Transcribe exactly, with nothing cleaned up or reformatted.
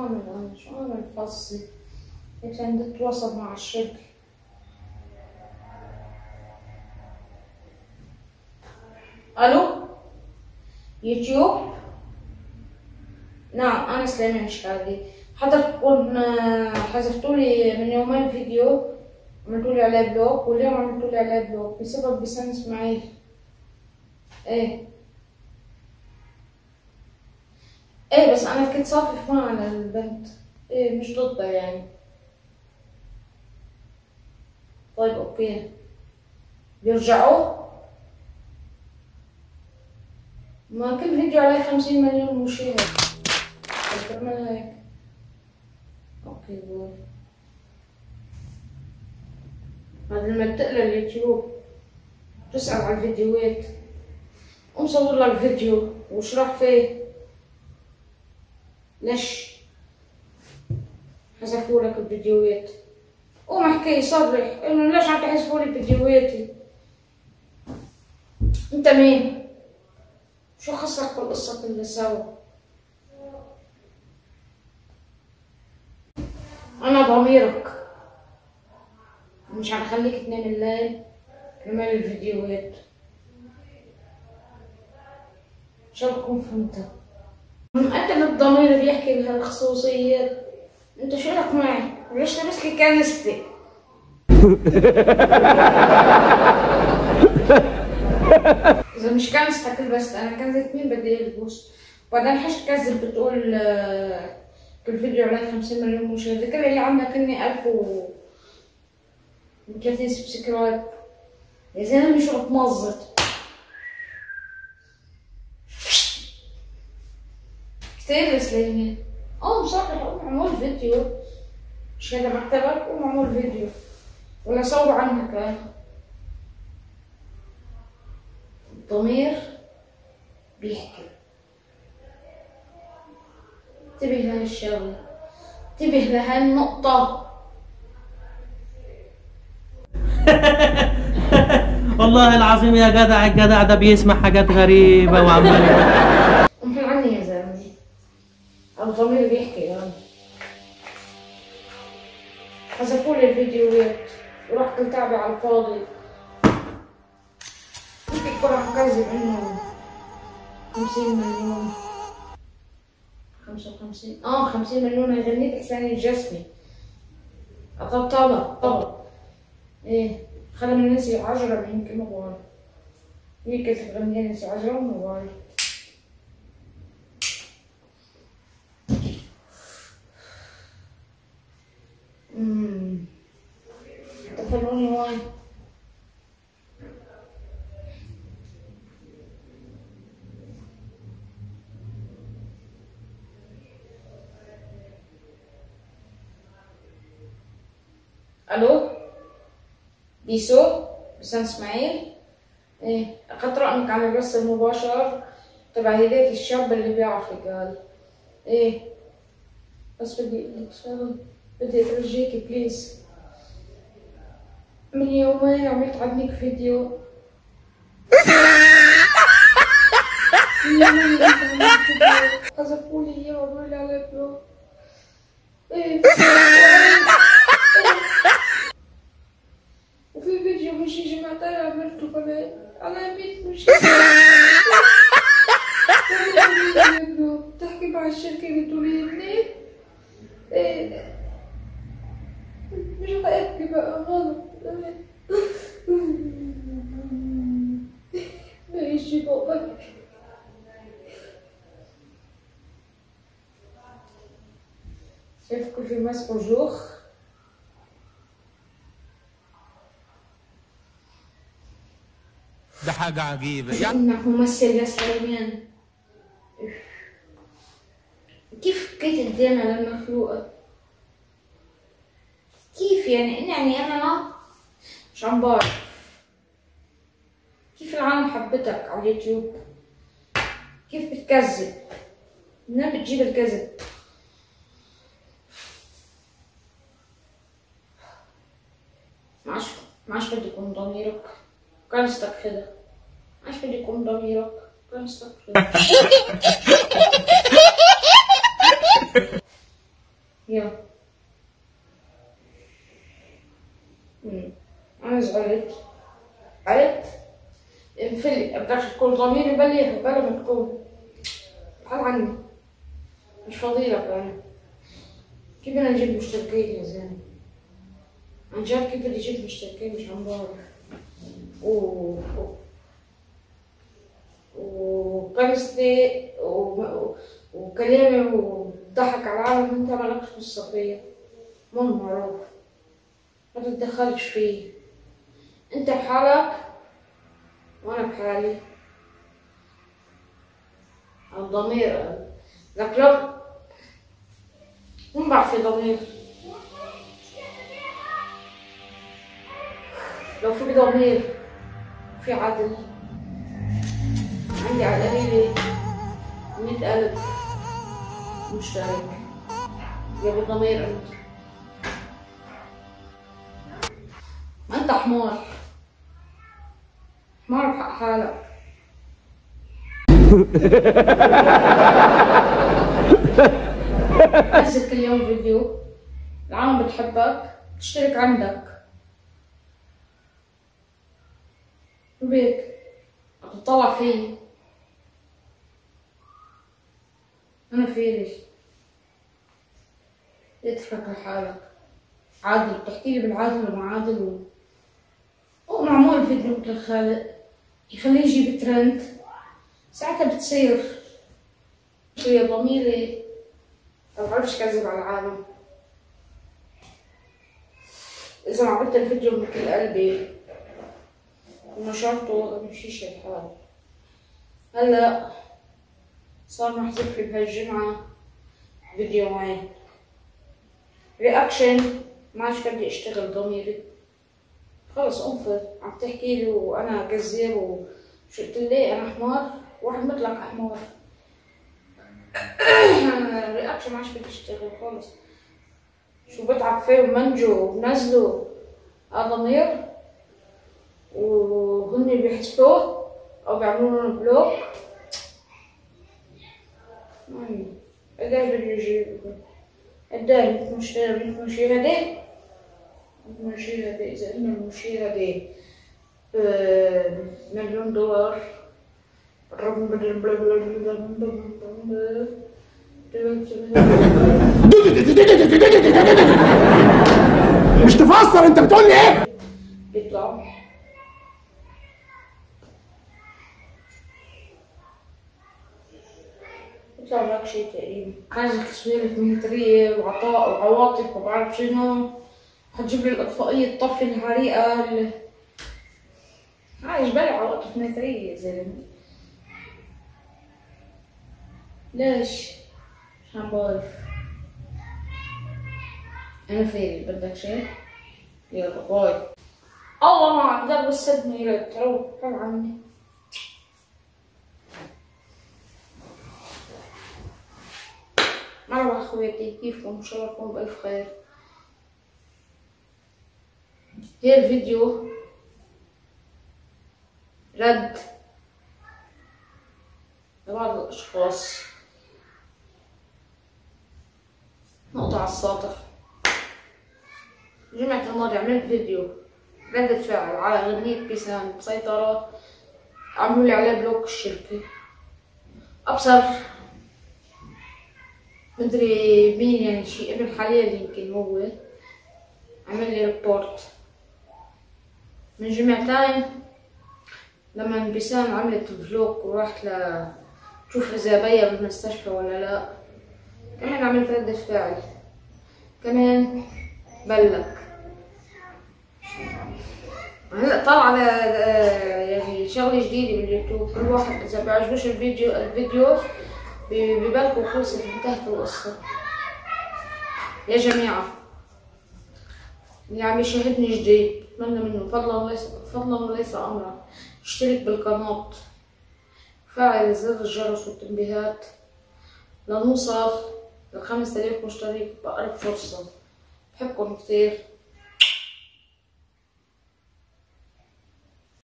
أعمل أنا؟ شو أعمل بفصي؟ هيك عندي أتواصل مع الشغل. ألو؟ يوتيوب؟ نعم أنا سليمان شهادي. حضرتكم حذفتولي من يومين فيديو عملتولي عليه بلوك، واليوم عملتولي عليه بلوك بسبب بسان إسماعيل. إيه إيه بس أنا كنت صافف معها على البنت. إيه مش ضدها يعني. طيب أوكي. بيرجعوا؟ ما كل فيديو عليه خمسين مليون مشاهد. بعمل هيك. اوكي بول. هذا لما تقلى اليوتيوب تسأل على الفيديوهات ومصور لك فيديو واشرح فيه ليش حذفوا لك الفيديوهات، قوم احكي صرح انه ليش عم تحذفوا لي فيديوهاتي. انت مين؟ شو خصك بالقصة كلها سوا؟ أنا ضميرك مش هخليك تنام الليل كرمال الفيديوهات. إن شاء الله تكون فهمتها. أنت اللي الضمير بيحكي بهالخصوصيات. أنت شو لك معي؟ ليش لابس لي كنستي؟ إذا مش كنستك لبست أنا كنزة مين بدي ألبس؟ وبعدين حش تكذب بتقول كل فيديو عليه خمسين مليون مشاهدة، كل اللي عندك إني ألف وثلاثين سبسكرايب. يا زلمة شو بتمزط كتير سليمان. اه مصرح قوم اعمل فيديو، مش هذا مكتبك؟ قوم اعمل فيديو ولا صور عنك. اه الضمير بيحكي. انتبه لهالشغلة، انتبه لهالنقطة. والله العظيم يا جدع الجدع ده بيسمع حاجات غريبة وعمال امحي عني يا زلمة. الضمير بيحكي يعني. حذفولي الفيديوهات ورحت التعبي على الفاضي. ممكن يكون عم كذب انه خمسين مليون. خمسة وخمسين اه خمسين مليون هيغنيك إحسان الجسمي. أطبطبة طبعا. ايه خلي من نسي عجرة يمكن موبايل. هي كانت تغني نسي عجرة موبايل. اممم تفلوني واي. الو بيسو بسان اسماعيل. ايه اخذت رقمك على البث المباشر تبع هداك الشاب اللي بيعرفك. قال ايه بس بدي اقول لك شغله، بدي اترجيكي بليز. من يومين عملت عنك فيديو. حذفولي اياه وعملوا لي عليه بلوك. ايه وفي فيديو مش جمعت انا عملته كمان على مية مشكلة. بتحكي مع الشركة بتقولي لي ايه مش هحكي بقى غلط. ماشي بقى. شايفكوا في ماسكو جوخ. ده حاجة عجيبة يعني انك ممثل يا سليمان. كيف فكيت الدنيا للمخلوقة؟ كيف يعني يعني انا مش عم بعرف كيف العالم حبتك على اليوتيوب. كيف بتكذب؟ منين بتجيب الكذب؟ معاش معاش بدي يكون ضميرك كنستك كده. معاش بدي يكون ضميرك كنستك كده. تقول ضميري بليغ بلا ما تقول تعال عني، مش فاضيلك أنا. كيف بدنا نجيب مشتركين يا زلمة؟ عن جد كيف بدي أجيب مشتركين؟ مش عم بعرف. و وقرصتي و... وكلامي وضحك على العالم، انت مالكش قصة فيا، مو معروف، ما تتدخلش فيه، انت بحالك وانا بحالي. الضمير لك لو مو بعرف في ضمير، لو في ضمير في عدل عندي على القليلة مية ألف مشترك. يا بالضمير انت، ما انت حمار، حمار بحق حالك. نزل كل يوم فيديو، العالم بتحبك تشترك عندك وبيك تطلع فيي انا فيلي. اترك لحالك عادل، بتحكيلي بالعادل ومعادل و... ومعمول فيديو للخالق يخليه يجيب ترند، ساعتها بتصير شوية ضميري ما بعرفش كذب على العالم. إذا ما عملت الفيديو من كل قلبي ونشرته بمشيش الحال. هلا صار محذوف لي بهالجمعة فيديوين رياكشن، ما عادش بدي اشتغل ضميري، خلص انفر. عم تحكيلي وانا كذاب وشو قلت لي انا حمار، واحد مثلك حمار. رياكشن ما عادش بدي اشتغل خلص. شو بتعب فيه ومنجو وبنزله ضمير وهن بيحسبوه او بيعملوا لهم بلوك. قديش بدي يجيب؟ قديش مشتري مشاهدة؟ مشاهدة إذا قلنا المشاهدة مليون دولار مش تفسر انت بتقول لي ايه؟ بيطلع بيطلع لك شي تقريبا. عايزك سوالف مهنية وعطاء وعواطف وبعرف شنو، حتجيب لي الإطفائية تطفي الحريقة اللي عايش بالي عواطف مهنية يا زلمة. ليش؟ مش عم بعرف. أنا فارق، بدك شي؟ يلا باي. الله ما عم درب الصدمة يا ريت روح روح عني. مرحبا اخواتي، كيفكم؟ ان شاء الله تكونوا بألف خير. هي الفيديو رد لبعض الاشخاص، نقطة على الساطح. الجمعة الماضية عملت فيديو ردة فعل على أغنية بيسان مسيطرة، عملوا لي عليه بلوك الشركة. أبصر مدري مين، يعني شي ابن حلال يمكن هو عمل لي ريبورت. من جمعتين لما بيسان عملت فلوق ورحت لتشوف إذا بيا بالمستشفى ولا لا، كمان عملت ردة فعل، كمان بلك. هلا طلع يعني شغلة جديدة باليوتيوب، كل واحد إذا بيعجبوش الفيديو الفيديو ببلكوا خلصت انتهت القصة. يا جماعة اللي عم يشاهدني جديد بتمنى منه فضلا وليس فضلا وليس أمرا اشترك بالقناة، فعل زر الجرس والتنبيهات لنوصل لخمسة آلاف مشترك بأقرب فرصة. بحبكم كتير.